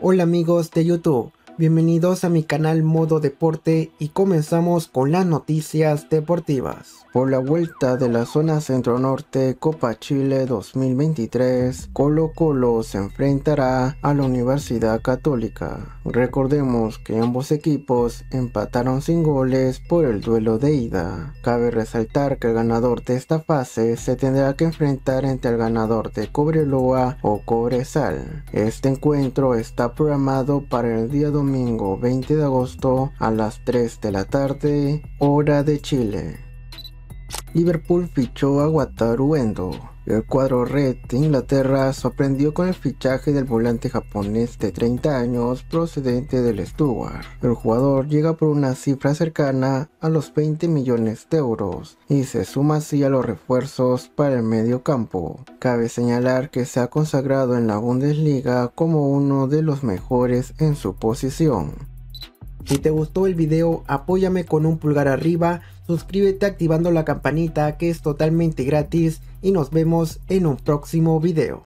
Hola amigos de YouTube, bienvenidos a mi canal Modo Deporte y comenzamos con las noticias deportivas. Por la vuelta de la zona centro-norte Copa Chile 2023, Colo-Colo se enfrentará a la Universidad Católica. Recordemos que ambos equipos empataron sin goles por el duelo de ida. Cabe resaltar que el ganador de esta fase se tendrá que enfrentar entre el ganador de Cobreloa o Cobresal. Este encuentro está programado para el día domingo 20 de agosto a las 3 de la tarde, hora de Chile. Liverpool fichó a Wataru Endo. El cuadro Red de Inglaterra sorprendió con el fichaje del volante japonés de 30 años procedente del Stuttgart. El jugador llega por una cifra cercana a los 20 millones de euros y se suma así a los refuerzos para el medio campo. Cabe señalar que se ha consagrado en la Bundesliga como uno de los mejores en su posición. Si te gustó el video, apóyame con un pulgar arriba, suscríbete activando la campanita que es totalmente gratis y nos vemos en un próximo video.